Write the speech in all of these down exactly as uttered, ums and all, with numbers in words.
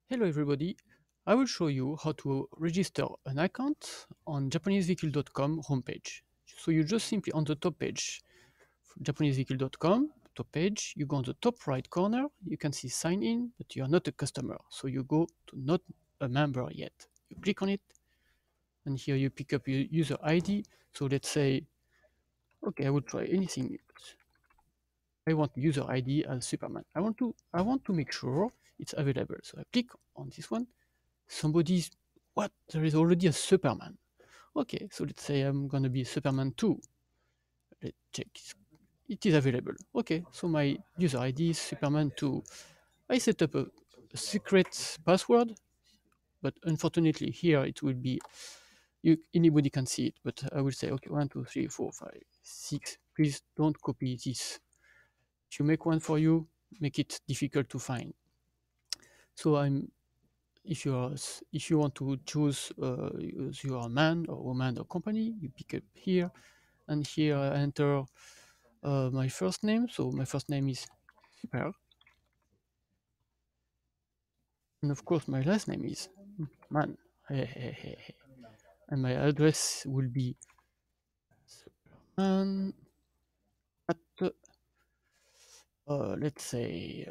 Hello everybody, I will show you how to register an account on Japanese vehicle dot com homepage. So you just simply on the top page, Japanese vehicle dot com, top page, you go on the top right corner, you can see sign in, but you are not a customer. So you go to not a member yet. You click on it, and here you pick up your user I D. So let's say, okay, I will try anything. I want user I D as Superman. I want to I want to make sure it's available. So I click on this one. Somebody's what? There is already a Superman. Okay, so let's say I'm gonna be Superman two. Let's check. It is available. Okay, so my user I D is Superman two. I set up a, a secret password, but unfortunately here it will be you anybody can see it, but I will say okay, one, two, three, four, five, six. Please don't copy this. If you make one for you, make it difficult to find. So I'm if you are if you want to choose uh, if you are a man or woman or company, you pick up here, and here I enter uh, my first name. So my first name is Super, and of course my last name is Man. Hey, hey, hey, hey. And my address will be Superman at uh, let's say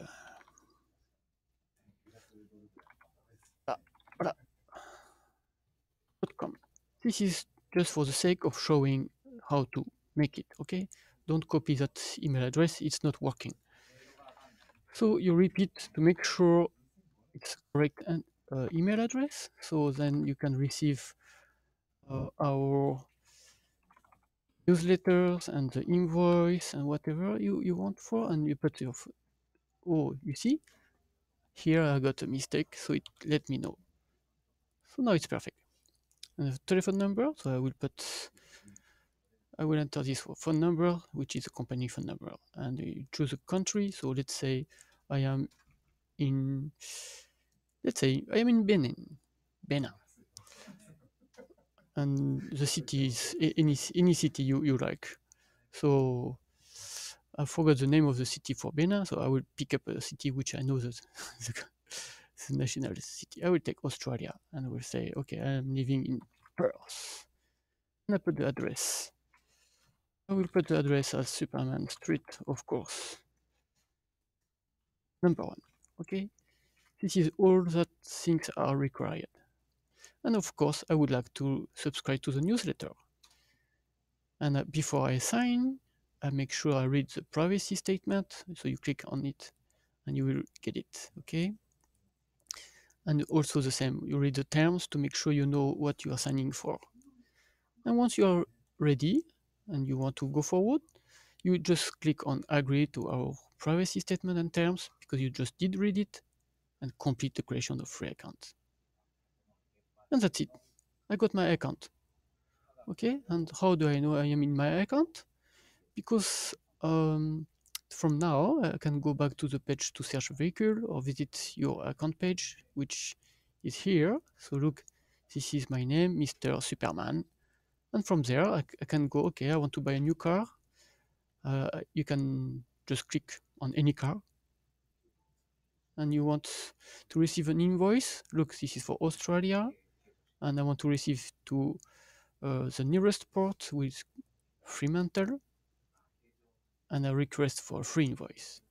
uh, voilà, .com. This is just for the sake of showing how to make it. Okay, don't copy that email address; it's not working. So you repeat to make sure it's correct and uh, email address. So then you can receive uh, our newsletters and the invoice and whatever you, you want for, and you put your, oh, you see, here I got a mistake, so it let me know. So now it's perfect. And the telephone number, so I will put, I will enter this phone number, which is a company phone number, and you choose a country. So let's say I am in, let's say I am in Benin, Benin. And the city is any any city you, you like. So I forgot the name of the city for Benin, so I will pick up a city which I know the, the, the national city. I will take Australia and I will say, okay, I'm living in Perth. And I put the address. I will put the address as Superman Street, of course. Number one. Okay? This is all that things are required. And of course, I would like to subscribe to the newsletter. And uh, before I sign, I make sure I read the privacy statement. So you click on it and you will get it, okay? And also the same, you read the terms to make sure you know what you are signing for. And once you are ready and you want to go forward, you just click on agree to our privacy statement and terms because you just did read it and complete the creation of free account. And that's it. I got my account. Okay, and how do I know I am in my account? Because um, from now I can go back to the page to search vehicle or visit your account page, which is here. So look, this is my name, Mister Superman. And from there I, I can go, okay, I want to buy a new car. Uh, you can just click on any car. And you want to receive an invoice. Look, this is for Australia. And I want to receive to uh, the nearest port with Fremantle. And a request for a free invoice.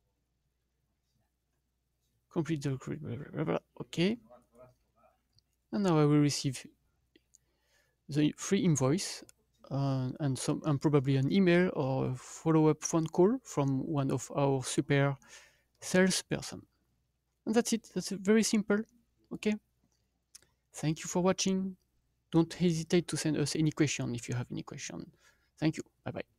Complete the blah, blah, blah, okay. And now I will receive the free invoice uh, and some and probably an email or a follow-up phone call from one of our super salesperson. And that's it. That's very simple. Okay. Thank you for watching. Don't hesitate to send us any question if you have any question. Thank you. Bye bye.